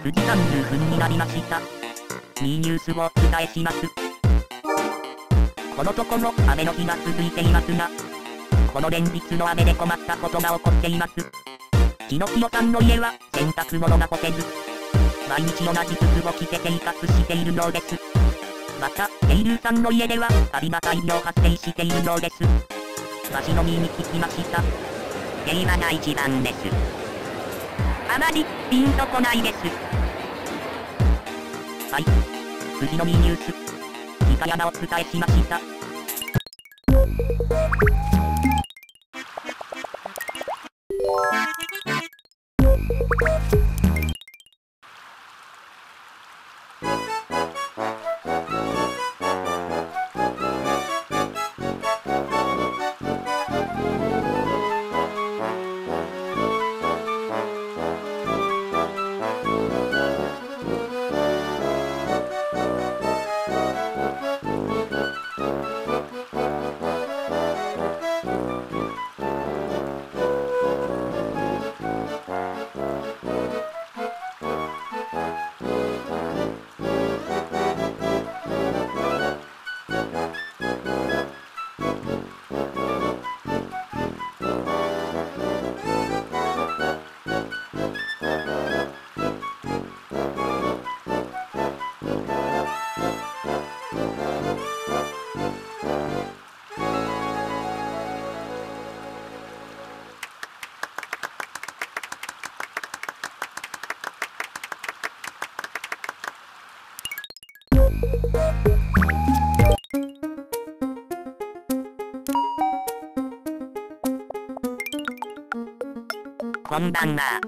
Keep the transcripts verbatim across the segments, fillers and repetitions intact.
くじさんじゅっぷんになりました。にニュースをお伝えします。このところ雨の日が続いていますが、この連日の雨で困ったことが起こっています。キノピオさんの家は洗濯物が干せず、毎日同じ服を着て生活しているようです。また、テイルーさんの家ではカビが大量発生しているようです。わしの身に聞きました。平和が一番です。あまりピンとこないです。はい。次のミニュース。イカヤマをお伝えしました。こんばんは。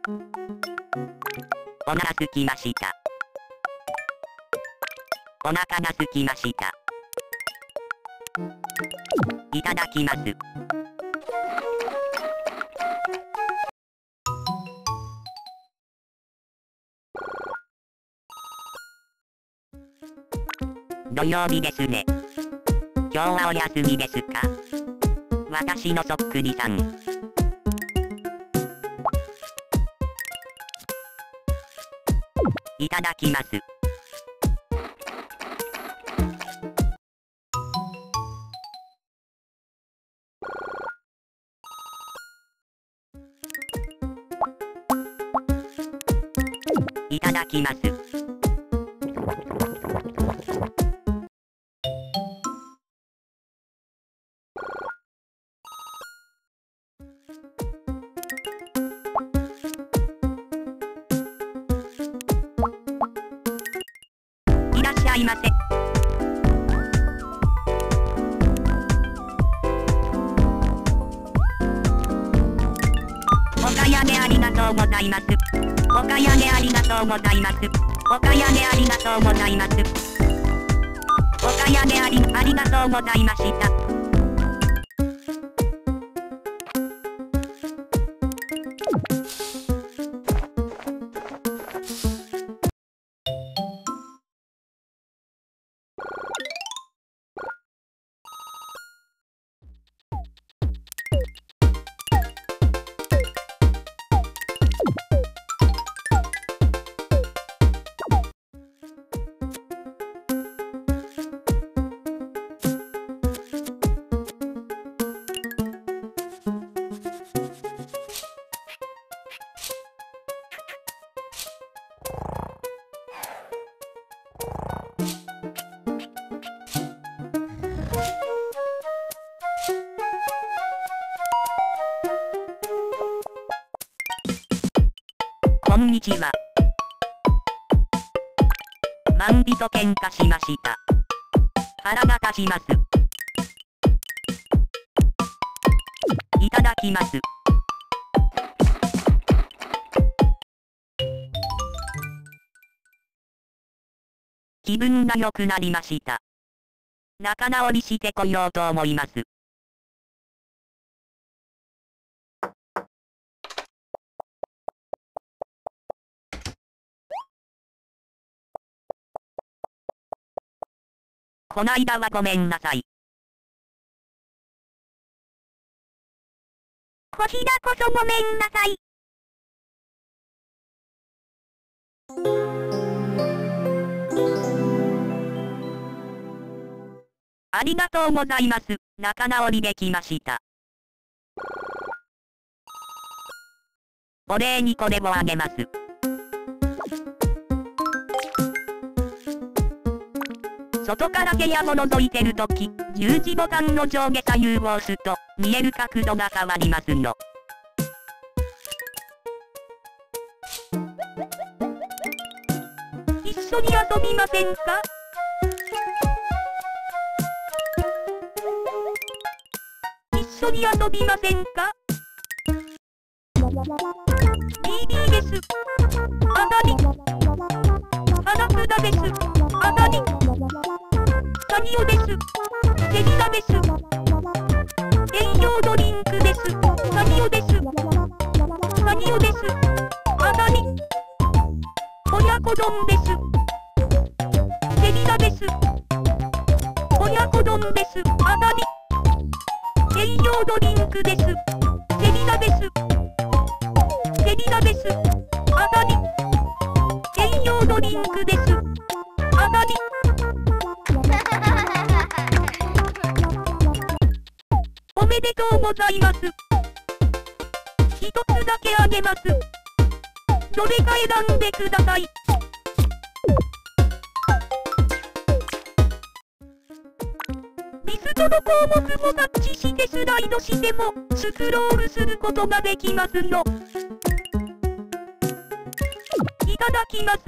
お腹すきました。お腹がすきました。いただきます。土曜日ですね。今日はお休みですか？私のそっくりさん。いただきます。いただきます。いらっしゃいませ。お買い上げありがとうございます。お買い上げありがとうございます。お買い上げありがとうございます。お買い上げあり、ありがとうございました。こんにちは。万人と喧嘩しました。腹が立ちます。いただきます。気分が良くなりました。仲直りしてこようと思います。こないだはごめんなさい。こちらこそごめんなさい。 ありがとうございます。仲直りできました。お礼にこれをあげます。外から部屋を覗いてるとき、十字ボタンの上下左右を押すと、見える角度が変わりますよ。一緒に遊びませんか？一緒に遊びませんか？ ビービー です。あたり。花札です。あたり。サニオです。セリナです。栄養ドリンクです。サニオです。サニオです。あたり。親子丼です。セリナです。親子丼です。あたり。栄養ドリンクです。セリナです。セリナです。あたり。栄養ドリンクです。あたり。おめでとうございます。一つだけあげます。どれか選んでください。リストの項目もタッチしてスライドしても、スクロールすることができますよ。いただきます。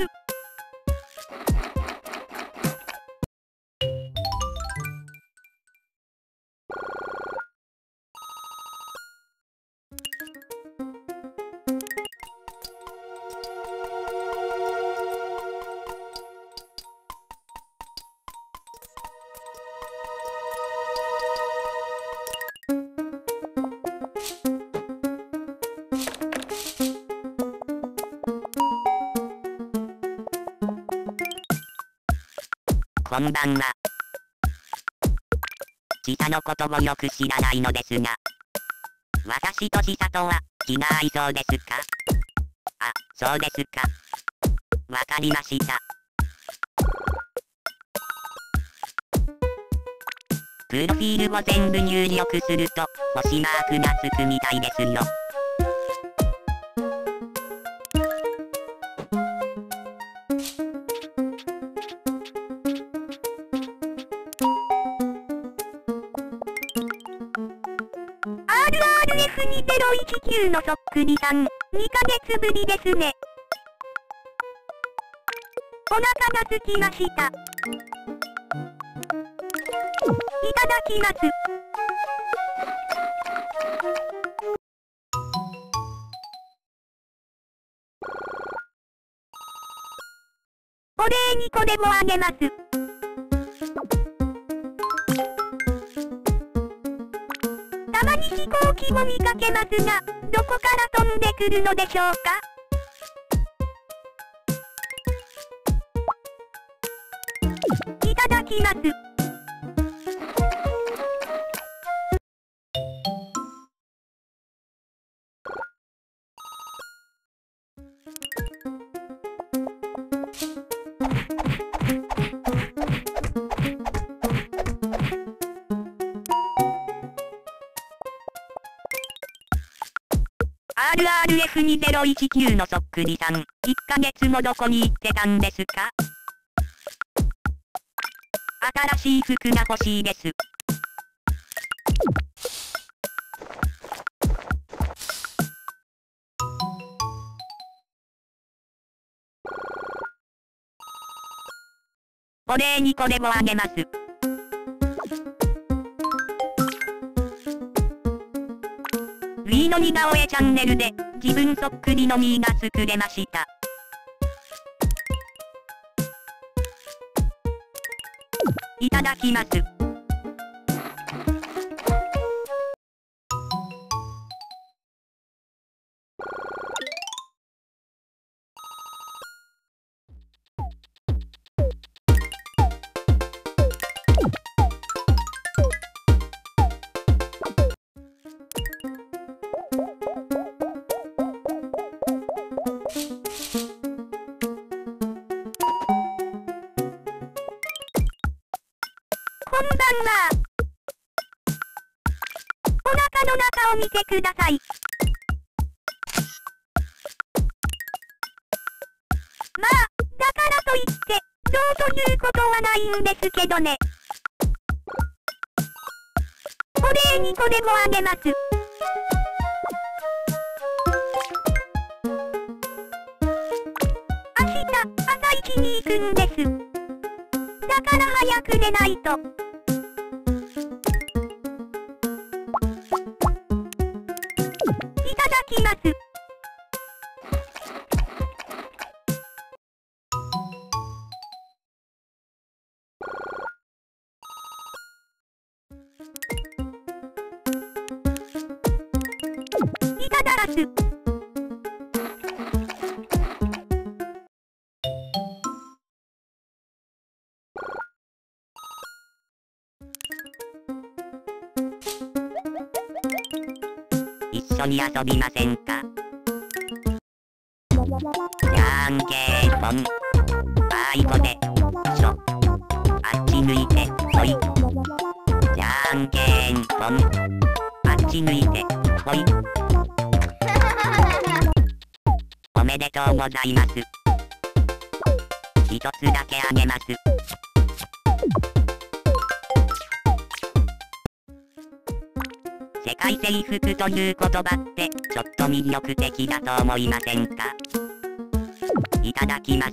こんばんは。ちさのことをよく知らないのですが、私とちさとは気が合いそうですか？あ、そうですか。わかりました。プロフィールを全部入力すると、星マークがつくみたいですよ。アールアールエフにせろいちきゅう のそっくりさん、にかげつぶりですね。お腹が空きました。いただきます。お礼にこれもあげます。たまに飛行機も見かけますが、どこから飛んでくるのでしょうか？いただきます。アールアールエフにせろいちきゅう のそっくりさん、いっかげつもどこに行ってたんですか？新しい服が欲しいです。お礼にこれをあげます。Wii の似顔絵チャンネルで、自分そっくりのミーが作れました。いただきます。 こんばんは。お腹の中を見てください。まあ、だからといって、どうということはないんですけどね。お礼にこれもあげます。明日、朝一に行くんです。だから早く寝ないと。いただきます。いただらす。一緒に遊びませんか？じゃんけんぽん。あいこでしょ。あっち向いてほい。じゃんけんぽん。あっち向いてほい。おめでとうございます。一つだけあげます。世界征服という言葉ってちょっと魅力的だと思いませんか？いただきます。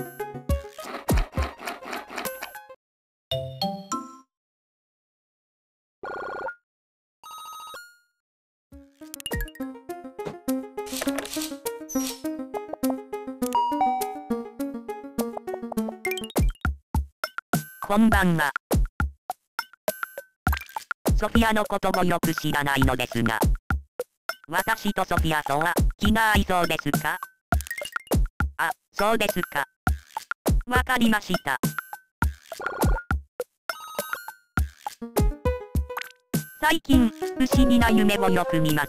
こんばんは。ソフィアのこともよく知らないのですが、私とソフィアとは気が合いそうですか？あ、そうですか。わかりました。最近、不思議な夢をよく見ます。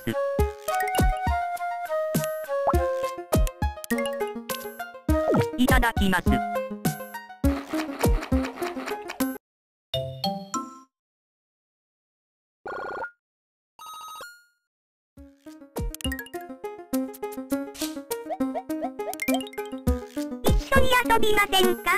いただきます。遊びませんか？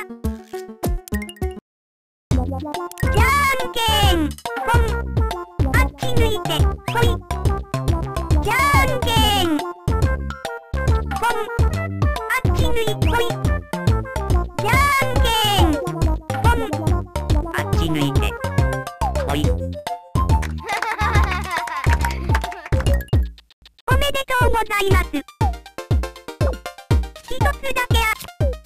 じゃんけんぽん。あっち向いてほい。じゃんけんぽん。あっち向いてほい。じゃんけんぽん。あっち向いてほい。おめでとうございます。一つだけあ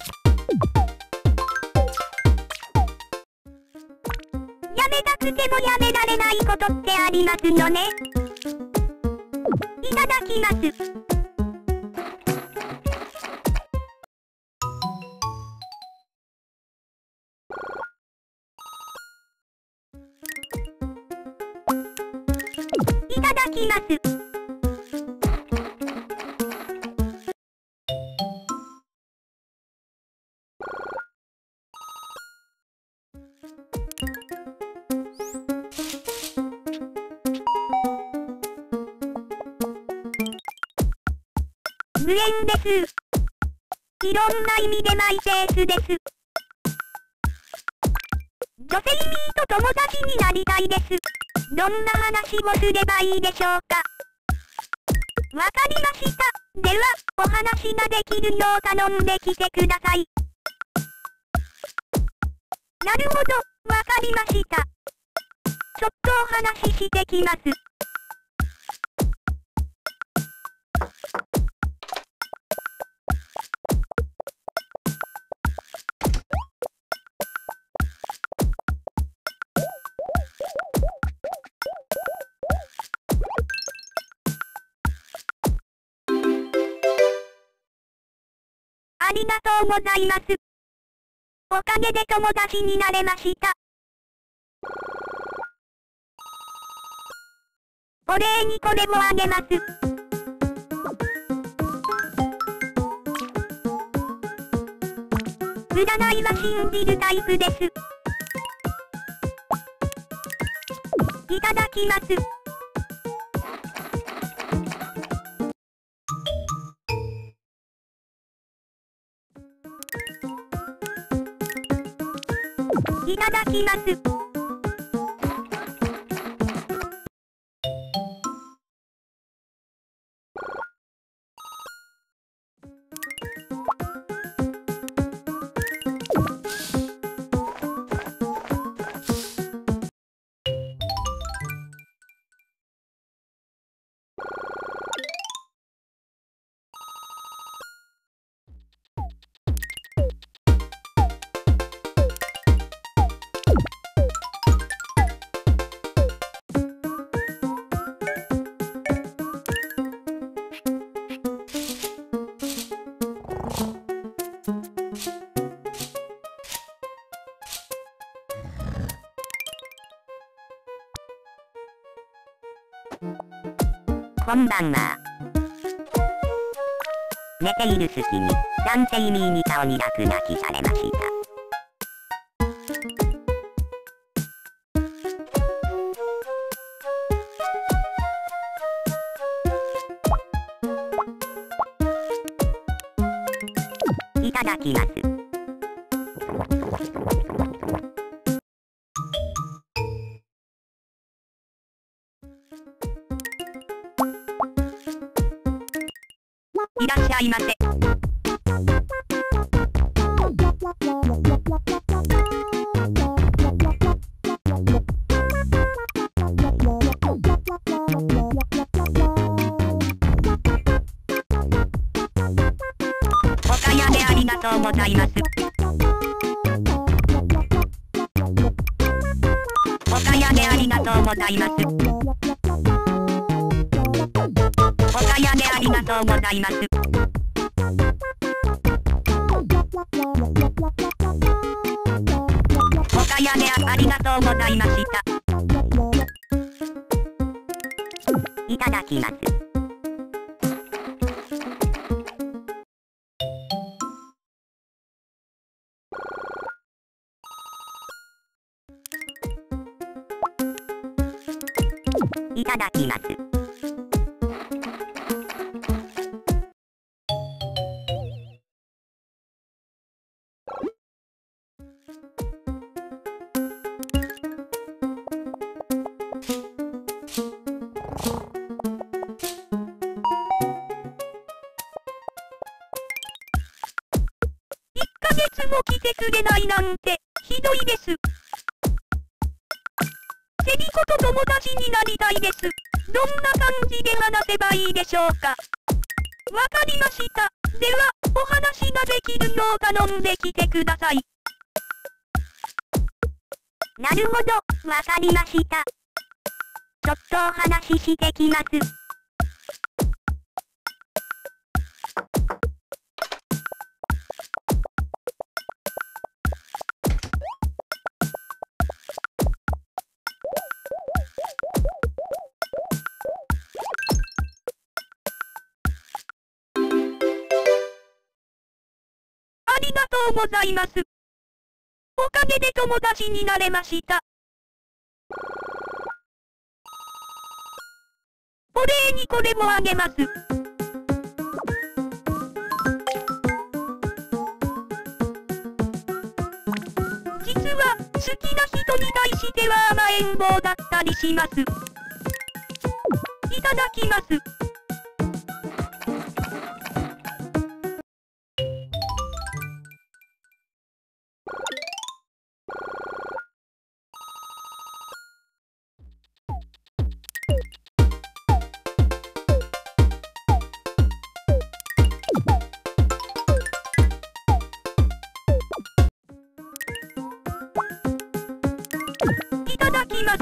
やめたくてもやめられないことってありますよね。いただきます。いただきます。無縁です。いろんな意味でマイペースです。女性ミーと友達になりたいです。どんな話をすればいいでしょうか。わかりました。では、お話ができるよう頼んできてください。なるほど、わかりました。ちょっとお話ししてきます。ありがとうございます。おかげで友達になれました。お礼にこれもあげます。占いは信じるタイプです。 いただきます。いただきます。こんばんは。寝ている隙に、男性ミーに顔に落書きされました。いただきます。いらっしゃいませ。おかやでありがとうございます。おかやでありがとうございます。おかやでありがとうございます。おかやでありがとうございました。いただきます。いただきます。いっかげつも来てくれないなんて、ひどいです。セリコと友達になりたいです。どんな感じで話せばいいでしょうか。わかりました。では、お話ができるよう頼んできてください。なるほど、わかりました。ちょっとお話ししてきます。ありがとうございます。おかげで友達になれました。お礼にこれもあげます。実は、好きな人に対しては甘えん坊だったりします。いただきます。いただきます。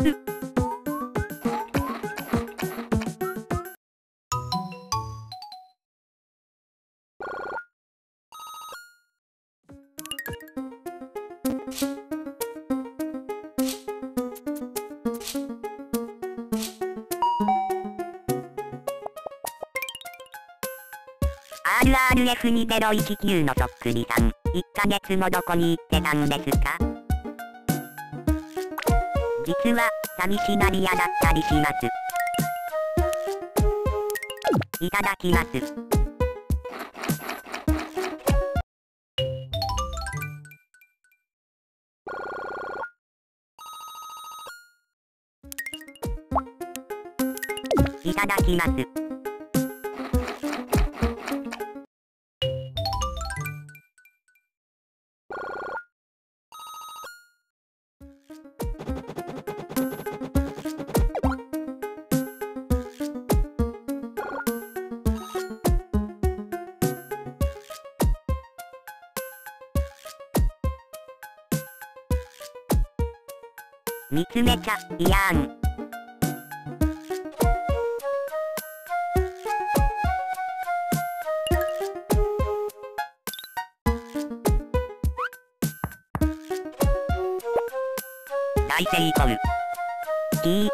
アールアールエフにせんいちきゅう のそっくりさん、いっかげつもどこに行ってたんですか？実は、 寂しがり屋だったりします。いただきます。いただきます。見つめちゃいやん。大成功。キー。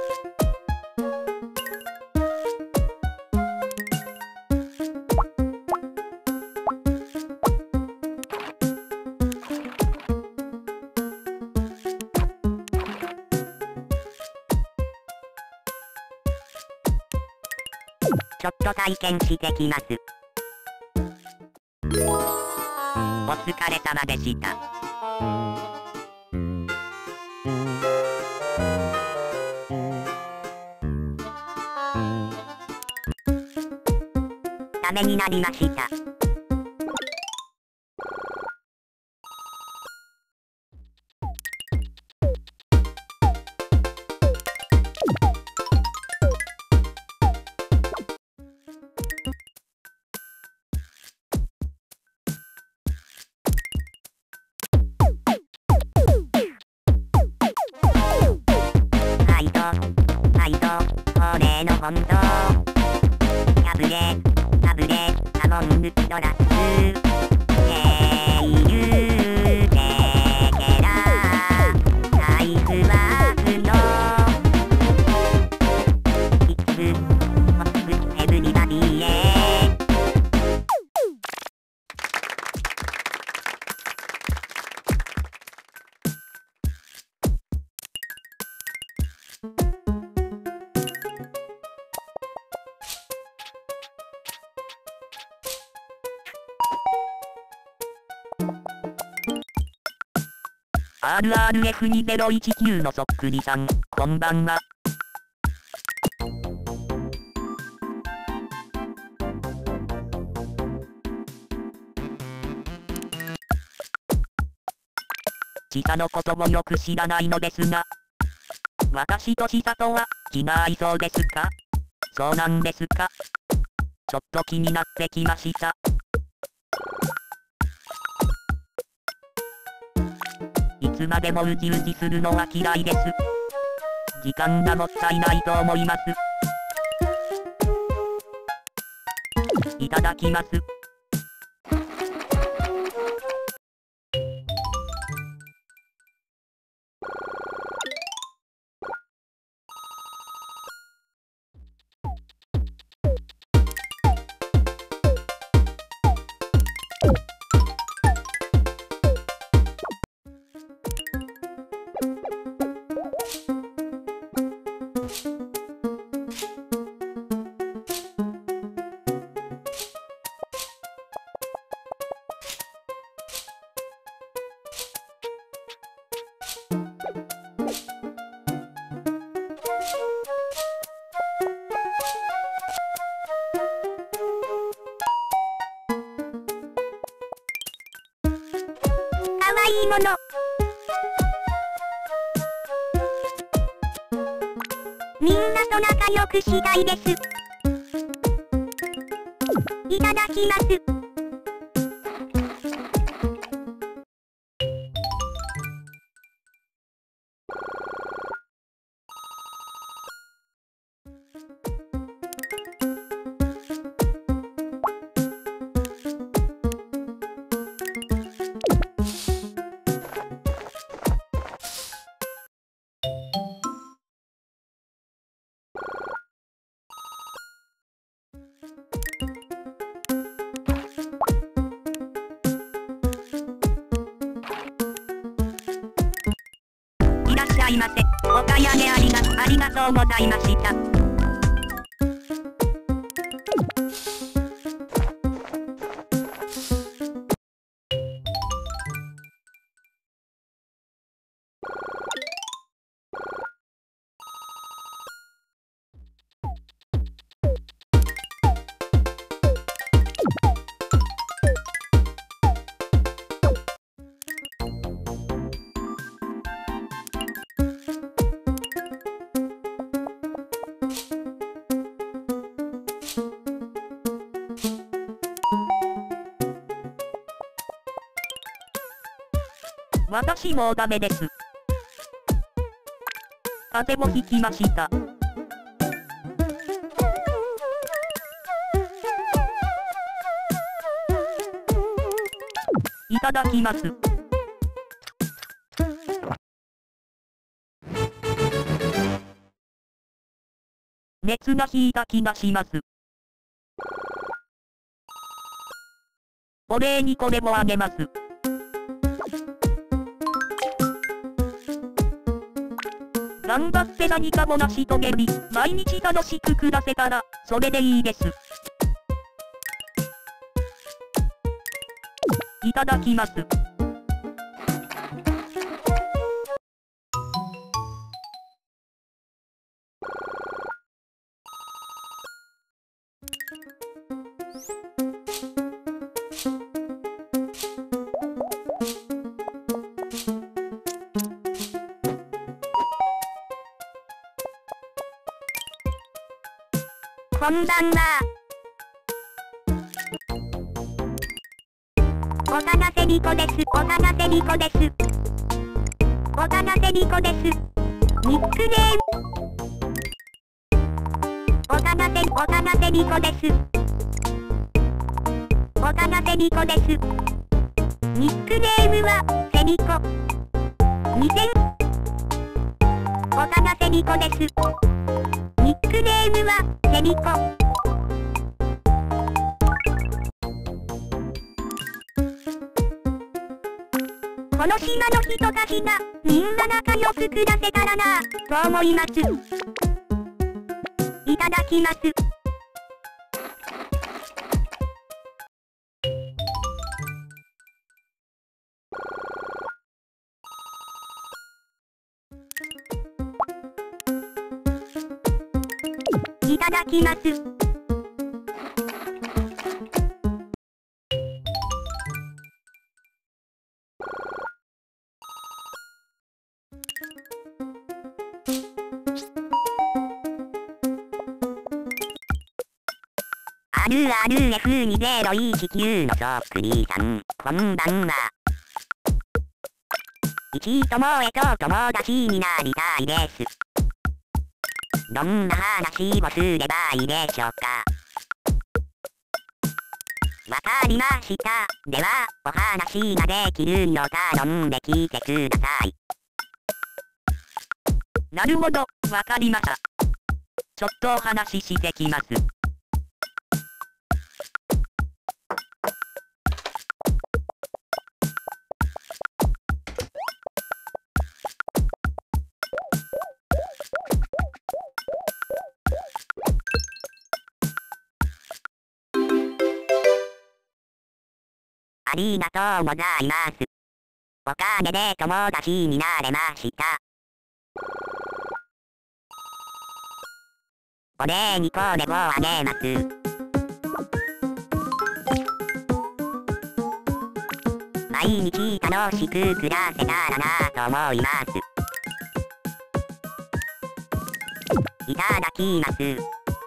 ちょっと体験してきます。お疲れ様でした。ためになりました。俺の本当破れ破れアモンヌドラス英雄でけらナイスワークのいつホップエブリバディへアールアールエフにせんじゅうきゅう のそっくりさん、こんばんは。千佐のこともよく知らないのですが、私と千佐とは気が合いそうですか？そうなんですか？ちょっと気になってきました。いつまでもウキウキするのは嫌いです。時間がもったいないと思います。いただきます。かわいいもの。みんなと仲良くしたいです。いただきます。 ざいませ。お買い上げありが、ありがとうございました。私もうダメです。風邪もひきました。いただきます。熱が引いた気がします。お礼にこれもあげます。頑張って何かも成し遂げる。毎日楽しく暮らせたら、それでいいです。いただきます。こんばんは。おたなせりこです。おたなせりこです。おたなせりこです。ニックネーム。おたなせ、おたなせりこです。おたなせりこです。ニックネームは、セリコ。にせん。おたなせりこです。ニックネームは、セリコ。この島の人たちが、みんな仲良く暮らせたらなぁ、と思います。いただきます。いただきます。アルアル エフにゼロいちきゅう のそっくりさん、こんばんは。一ともえと友達になりたいです。どんな話をすればいいでしょうか。わかりました。では、お話ができるの頼んで聞いてください。なるほど、わかりました。ちょっとお話ししてきます。ありがとうございます。おかげで友達になれました。お礼にこれをあげます。毎日楽しく暮らせたらなと思います。いただきます。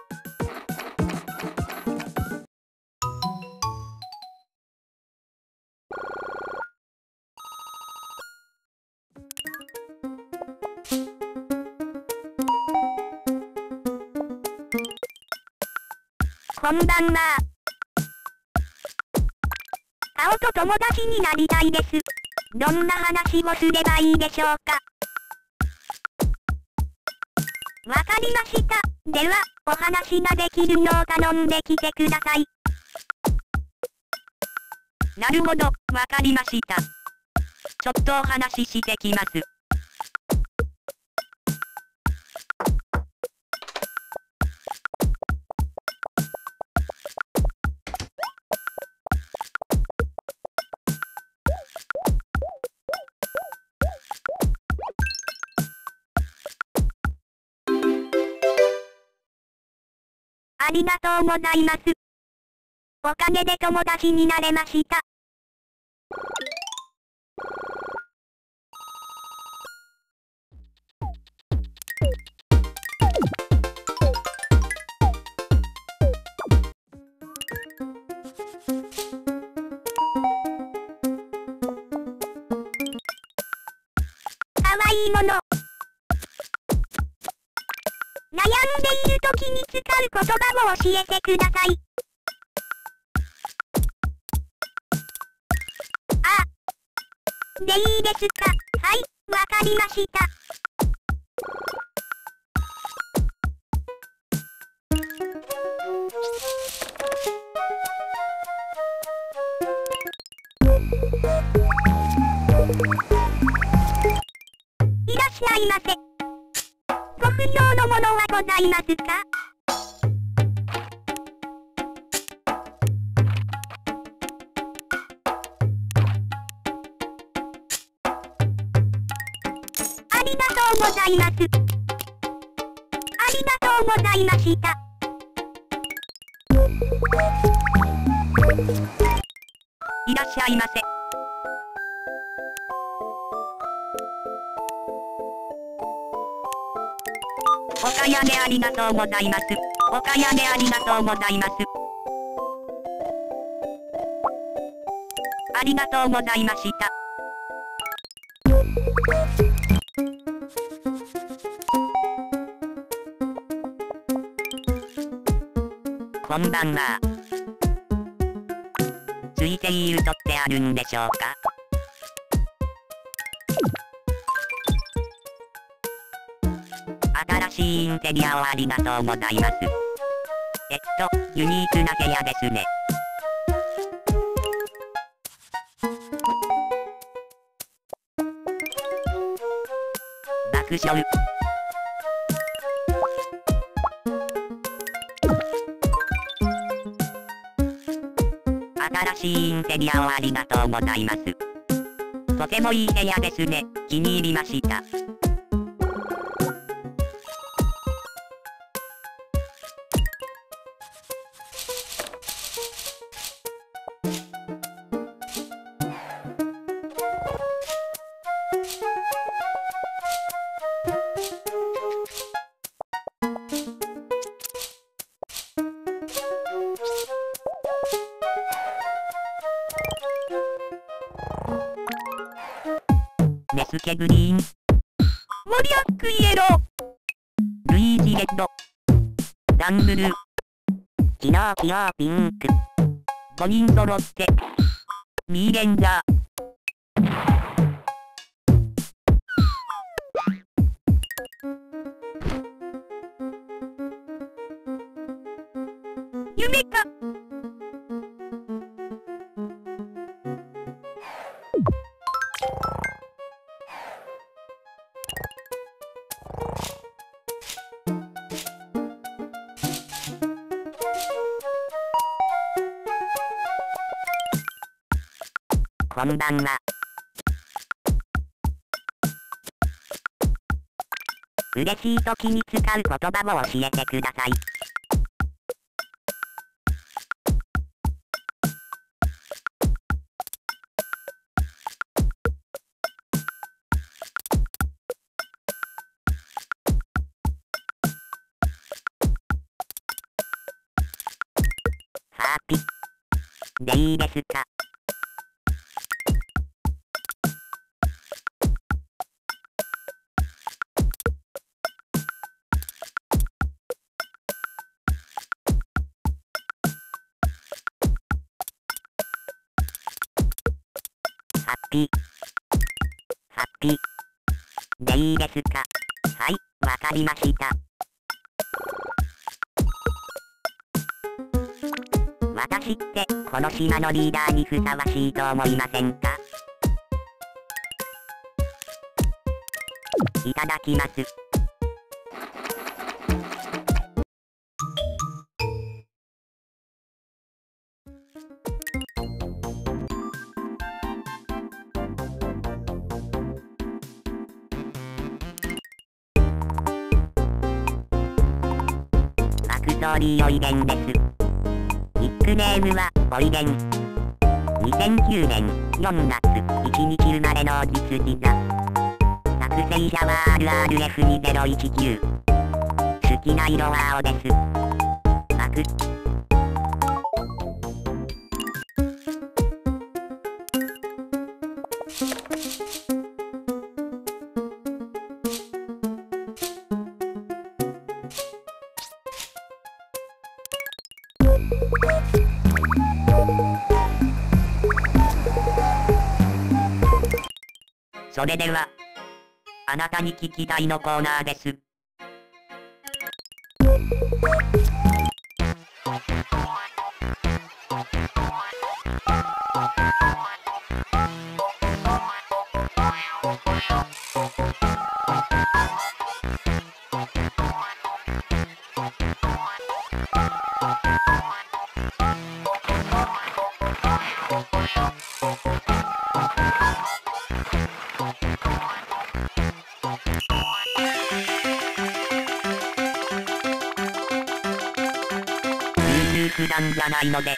こんばんは。顔と友達になりたいです。どんな話をすればいいでしょうか。わかりました。では、お話ができるのを頼んできてください。なるほど、わかりました。ちょっとお話ししてきます。 ありがとうございます。おかげで友達になれました。かわいいもの。悩んでいるときに使う言葉を教えてください。あ、でいいですか。はい、わかりました。いらっしゃいませ。ご不要のものはございますか？ありがとうございます。ありがとうございました。 いらっしゃいませ。お買い上げありがとうございます。お買い上げありがとうございます。ありがとうございました。こんばんは。ついているとってあるんでしょうか？新しいインテリアをありがとうございます。えっと、ユニークな部屋ですね。爆笑。新しいインテリアをありがとうございます。とてもいい部屋ですね。気に入りました。メスケグリーン、 モリアックイエロー、 ルイージレッド、ダンブルー、キラーキラーピンク、ごにん揃って、ミーレンジャー。 夢か。 こんばんは。嬉しい時に使う言葉を教えてください。ハーピでいいですか？ハッピー。ハッピー。でいいですか？はい、わかりました。私って、この島のリーダーにふさわしいと思いませんか？いただきます。爆ストーリーおいでんです。ニックネームはおいでん。にせんきゅうねんよんがついちにち生まれの実ビザ。作成者は アールアールエフにせんいちきゅう。好きな色は青です。枠。それでは、あなたに聞きたいのコーナーです。普段じゃないので。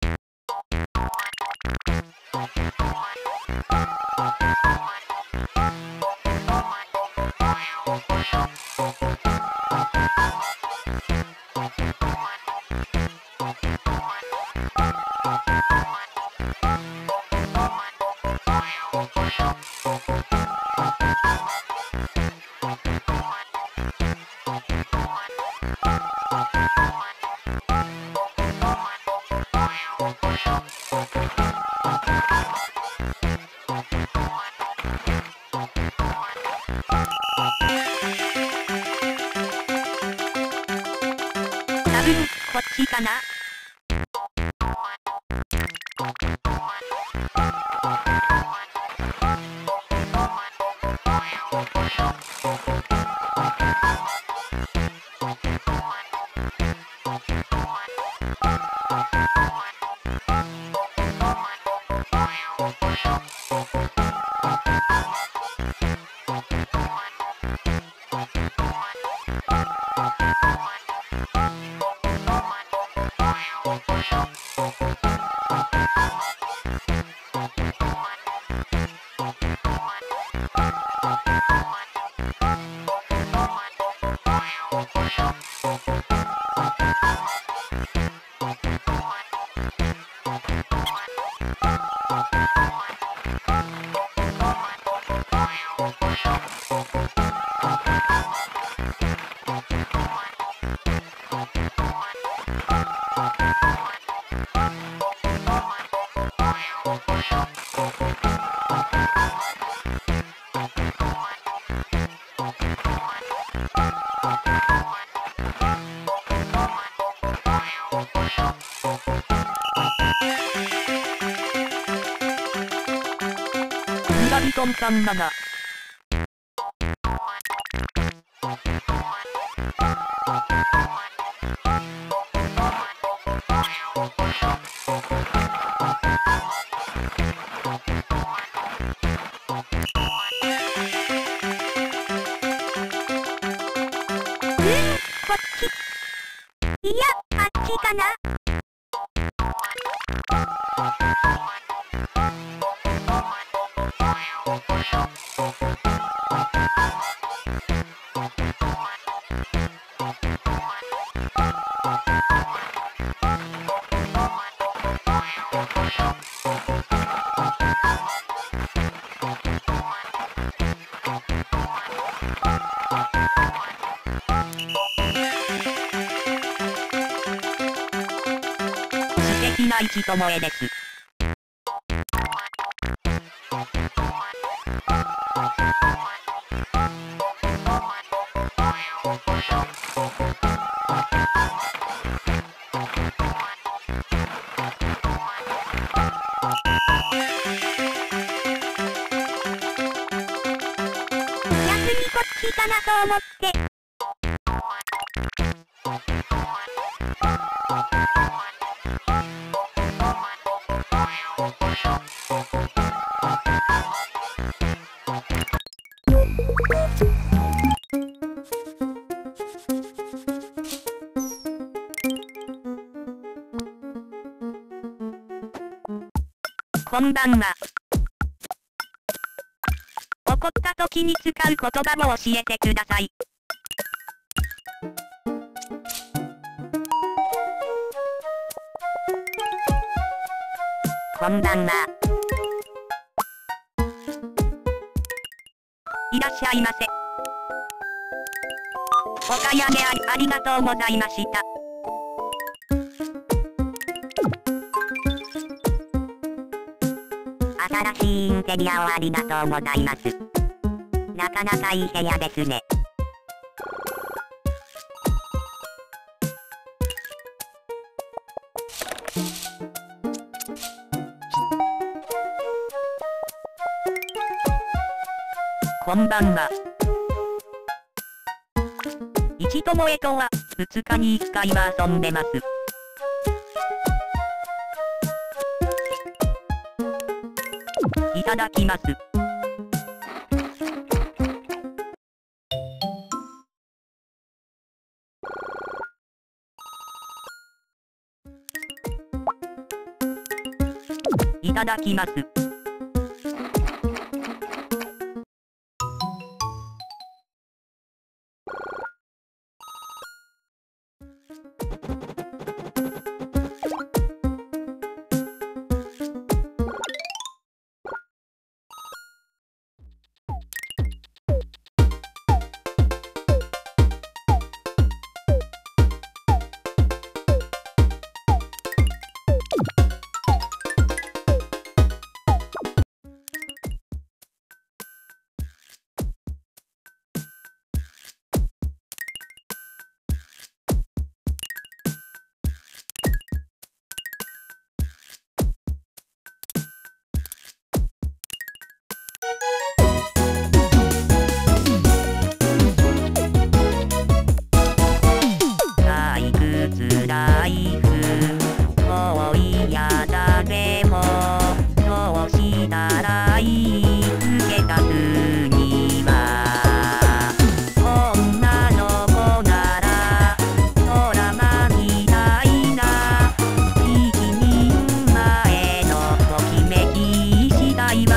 多分こっちかな。ラビトンさんなな。 こっち。いや、あっちかな。 素敵な一ともえです。 逆にこっちかなと思って。 こんばんは。怒った時に使う言葉を教えてください。こんばんは。いらっしゃいませ。お買い上げあり、ありがとうございました。新しいインテリアをありがとうございます。なかなかいい部屋ですね。こんばんは。一ともえとは、二日に一回は遊んでます。いただきます。いただきます。ライフもう嫌だでもどうしたらいいつけたすには女の子ならドラマみたいな一人前のときめきしたい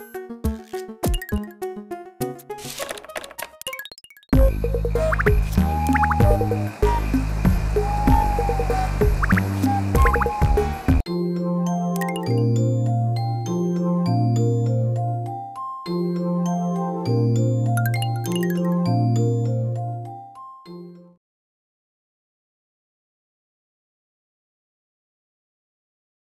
わ。you